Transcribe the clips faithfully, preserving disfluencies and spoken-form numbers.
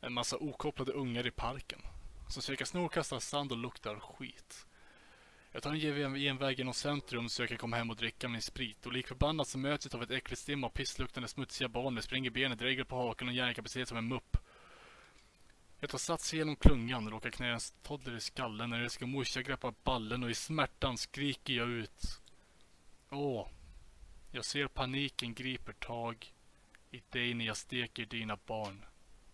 En massa okopplade ungar i parken. Som söker snorkastar sand och luktar skit. Jag tar en genväg genom centrum och söker komma hem och dricka min sprit. Och likförbannat så möts jag av ett äckligt stim av pissluktande smutsiga barn med springer benet, dregel på haken och hjärnkapacitet som en mupp. Jag tar sats genom klungan och råkar knä en toddler i skallen när jag ska morsa greppar ballen och i smärtan skriker jag ut. Åh, jag ser paniken griper tag i dig när jag steker dina barn.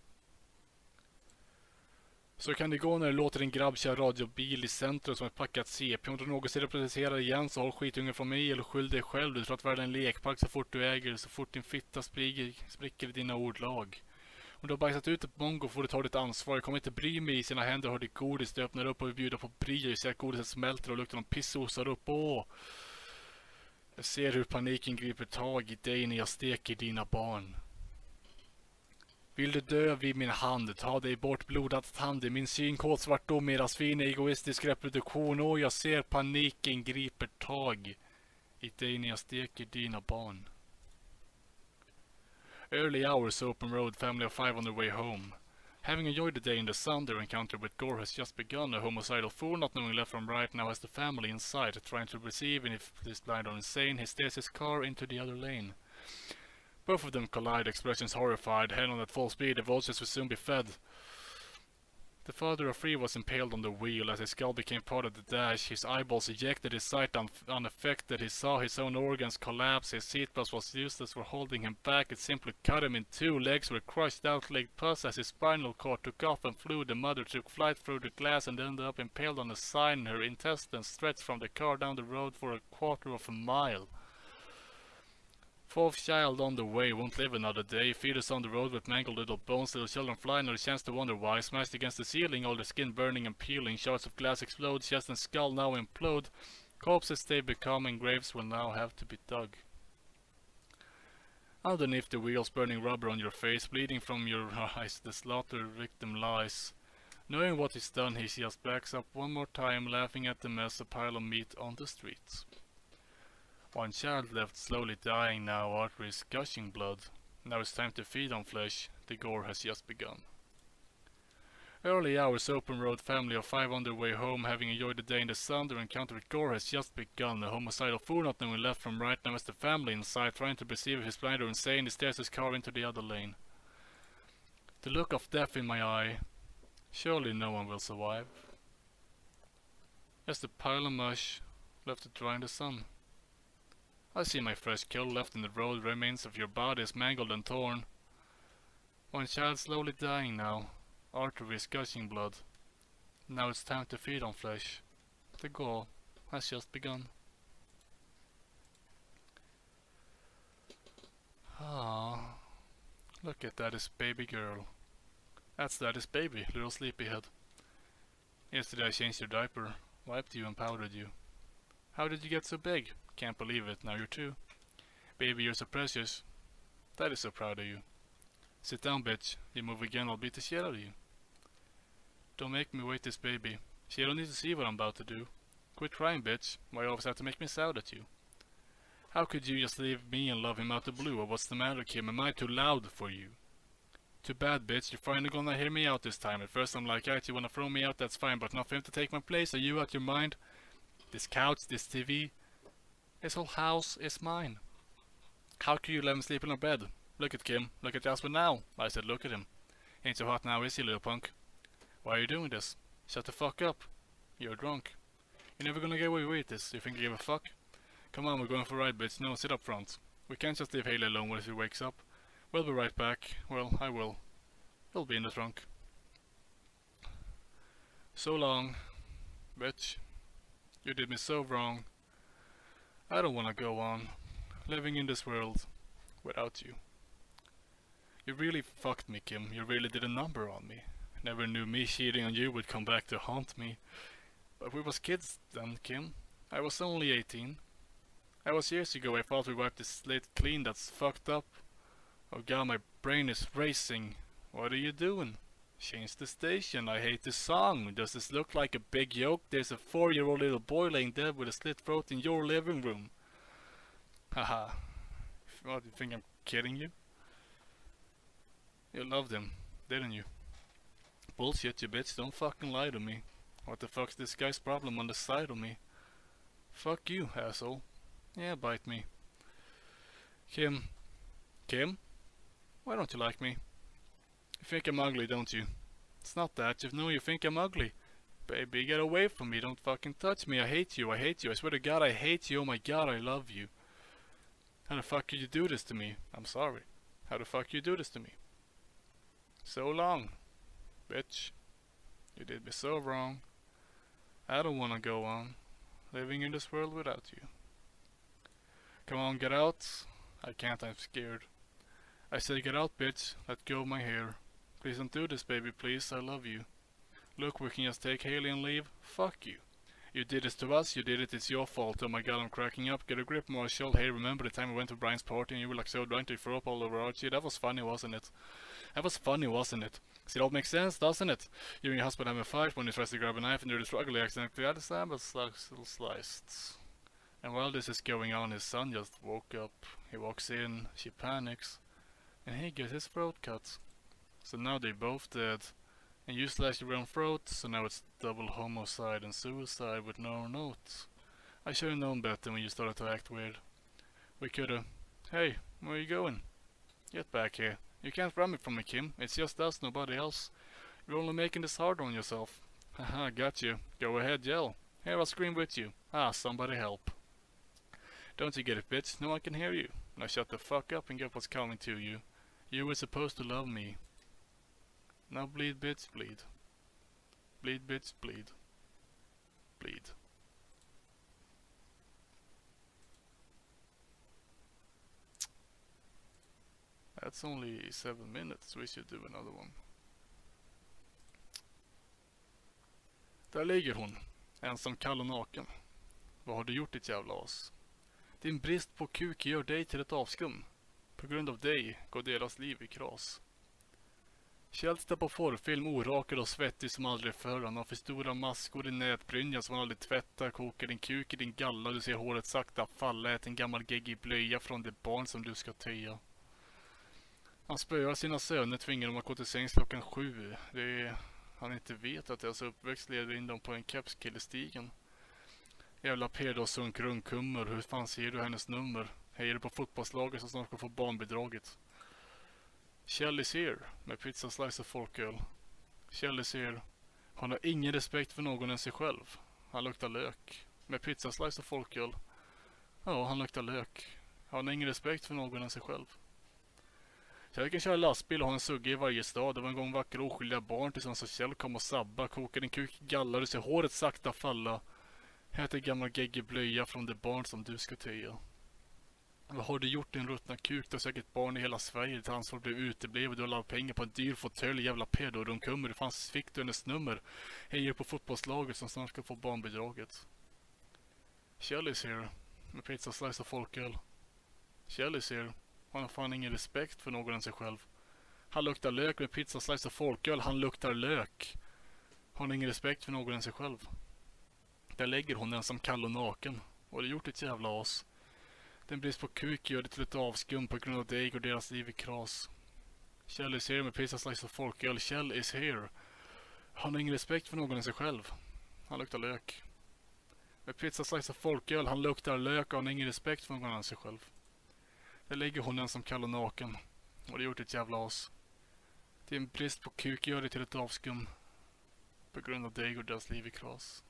Så kan det gå när det låter en grabb köra radiobil i centrum som ett packat C P. Om du någonsin reproducerar igen så håll skitungen från mig eller skyll dig själv. Du tror att världen är en lekpark så fort du äger, så fort din fitta spricker, spricker i dina ordlag. Om du har bajsat ut ett mongo får du ta ditt ansvar. Jag kommer inte bry mig, i sina händer har det godis. Du öppnar upp och bjuder på bry. Jag ser att godiset smälter och luktar om pissosar upp. Åh! Jag ser hur paniken griper tag i dig när jag steker dina barn. Vill du dö vid min hand, ta dig bort blodat tand i min synkåt svart dom, eras fin egoistisk reproduktion. Och jag ser paniken griper tag i dig när jag steker dina barn. Early hours, open road, family of five on their way home. Having enjoyed the day in the sun, their encounter with gore has just begun. A homicidal fool, not knowing left from right, now has the family in sight, trying to receive, and if he's blind or insane, he steers his car into the other lane. Both of them collide, expressions horrified, head on at full speed, the vultures will soon be fed. The father of three was impaled on the wheel as his skull became part of the dash. His eyeballs ejected, his sight un unaffected. He saw his own organs collapse. His seatbelt was useless for holding him back. It simply cut him in two. Legs were crushed out like pus as his spinal cord took off and flew. The mother took flight through the glass and ended up impaled on a sign. Her intestines stretched from the car down the road for a quarter of a mile. Fourth child on the way, won't live another day. Fetus on the road with mangled little bones. Little children fly, not a chance to wonder why. Smashed against the ceiling, all their skin burning and peeling. Shards of glass explode, chest and skull now implode. Corpses they become and graves will now have to be dug. Underneath the wheels, burning rubber on your face, bleeding from your eyes, the slaughtered victim lies. Knowing what he's done, he just backs up one more time, laughing at the mess, a pile of meat on the streets. One child left slowly dying now, arteries gushing blood. Now it's time to feed on flesh, the gore has just begun. Early hours, open road, family of five on their way home, having enjoyed the day in the sun, their encounter with gore has just begun. A homicidal fool not knowing left from right, now has the family in sight, trying to perceive if he's blind or insane, he steers his car into the other lane. The look of death in my eye, surely no one will survive. Just a pile of mush, left to dry in the sun. I see my fresh kill left in the road, remains of your body is mangled and torn. One child slowly dying now, arteries gushing blood. Now it's time to feed on flesh. The gore has just begun. Ah, look at Daddy's baby girl. That's Daddy's baby, little sleepyhead. Yesterday I changed your diaper, wiped you and powdered you. How did you get so big? Can't believe it, now you're two. Baby, you're so precious. Daddy's so proud of you. Sit down, bitch. You move again, I'll beat the shit out of you. Don't make me wait this baby. She don't need to see what I'm about to do. Quit crying, bitch. Why you always have to make me sound at you? How could you just leave me and love him out the blue? Or what's the matter, Kim? Am I too loud for you? Too bad, bitch. You're finally gonna hear me out this time. At first I'm like, alright, you wanna throw me out, that's fine. But not for him to take my place. Are you out your mind? This couch, this T V, this whole house is mine. How could you let him sleep in our bed? Look at Kim. Look at Jasper now. I said look at him. Ain't so hot now, is he, little punk? Why are you doing this? Shut the fuck up. You're drunk. You're never gonna get away with this. You think you give a fuck? Come on, we're going for a ride, bitch. No, sit up front. We can't just leave Haley alone when he wakes up. We'll be right back. Well, I will. He'll be in the trunk. So long, bitch. You did me so wrong. I don't wanna go on living in this world without you. You really fucked me, Kim. You really did a number on me. Never knew me cheating on you would come back to haunt me. But we was kids then, Kim. I was only eighteen. I was years ago. I thought we wiped this slate clean. That's fucked up. Oh god, my brain is racing. What are you doing? Change the station. I hate this song. Does this look like a big joke? There's a four-year-old little boy laying dead with a slit throat in your living room. Haha. What, do you think I'm kidding you? You loved him, didn't you? bullshit, you bitch. Don't fucking lie to me. What the fuck's this guy's problem on the side of me? Fuck you, asshole. Yeah, bite me. Kim. Kim? Why don't you like me? You think I'm ugly, don't you? It's not that. You know you think I'm ugly. Baby, get away from me. Don't fucking touch me. I hate you. I hate you. I swear to God, I hate you. Oh my God, I love you. How the fuck could you do this to me? I'm sorry. How the fuck you do this to me? So long, bitch. You did me so wrong. I don't wanna go on living in this world without you. Come on, get out. I can't, I'm scared. I say get out, bitch. Let go of my hair. Please don't do this, baby, please. I love you. Look, we can just take Haley and leave. Fuck you. You did this to us, you did it, it's your fault. Oh my God, I'm cracking up. Get a grip, Marshall. Hey, remember the time we went to Brian's party and you were like so drunk to throw up all over Archie? That was funny, wasn't it? That was funny, wasn't it? See, it all makes sense, doesn't it? You and your husband have a fight when he tries to grab a knife and during the struggle he accidentally had his hand but little sliced. And while this is going on, his son just woke up. He walks in, she panics, and he gets his throat cut. So now they're both dead. And you slashed your own throat, so now it's double homicide and suicide with no note. I should have known better when you started to act weird. We coulda... Hey, where are you going? Get back here. You can't run me from me, Kim. It's just us, nobody else. You're only making this harder on yourself. Haha, got you. Go ahead, yell. Here, I'll scream with you. Ah, somebody help. Don't you get it, bitch? No one can hear you. Now shut the fuck up and get what's coming to you. You were supposed to love me. Now bleed, bitch, bleed. Bleed, bitch, bleed. Bleed. That's only seven minutes, we should do another one. Där ligger hon, ensam, kall och naken. Vad har du gjort, ditt jävla as? Din brist på kuk gör dig till ett avskum. På grund av dig går deras liv i kras. Kjell tittar på porrfilm, orakad och svettig som aldrig förr. Han har för stora maskor i nätbrynjan som han aldrig tvättar. Kokar din kuk i din galla, du ser håret sakta falla. Ät en gammal geggig blöja från det barn som du ska töja. Han spöar sina söner, tvingar dem att gå till sängs klockan sju. Det är... Han inte vet att deras uppväxt leder in dem på en kepskillestigen. Jävla pedo och sunk runkummer, hur fan ser du hennes nummer? Hejar du på fotbollslaget som snart ska få barnbidraget? Kjell is here, med pizza, slice och folköl. Kjell is here. Han har ingen respekt för någon än sig själv. Han luktar lök. Med pizza, slice och folköl. Ja, han luktar lök. Han har ingen respekt för någon än sig själv. Kjell kan köra lastbil och ha en sugga i varje stad. Det var en gång vackra oskyldiga barn tillsammans och Kjell kom och sabba. Kokar din kuk i galla, du ser håret sakta falla. Äter gamla geggig blöja från det barn som du ska töja. Vad har du gjort, din ruttna kuk? Du har säkert barn i hela Sverige. Ditt ansvar blev uteblev och du har lagt pengar på en dyr fåtölj. Jävla pedo, de kommer. Det fanns fick du hennes nummer. Hejar på fotbollslaget som snart ska få barnbidraget. Kjell is here. Med pizza, slice och folköl. Kjell is here. Han har fan ingen respekt för någon än sig själv. Han luktar lök med pizza, slice och folköl. Han luktar lök. Han har ingen respekt för någon än sig själv. Där lägger hon den som kall och naken. Och det gjort ett jävla as. Den brist på kuk gör det till ett avskum på grund av dig och deras liv i kras. Kjell is here med pizza, slice och folköl. Kjell is here. Han har ingen respekt för någon än sig själv. Han luktar lök. Med pizza, slice och folköl. Han luktar lök och han har ingen respekt för någon än sig själv. Där lägger hon den som kall och naken. Och det gjort ett jävla as. Det är en brist på kuk gör det till ett avskum på grund av dig och deras liv i kras.